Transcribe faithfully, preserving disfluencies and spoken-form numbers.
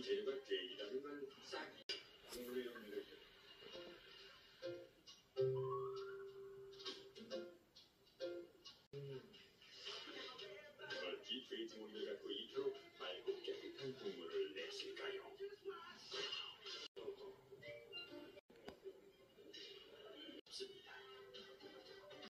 재료가 되기라는 건 싹이 국물이 없는 거죠. 멀티 돼지고기를 갖고 이토록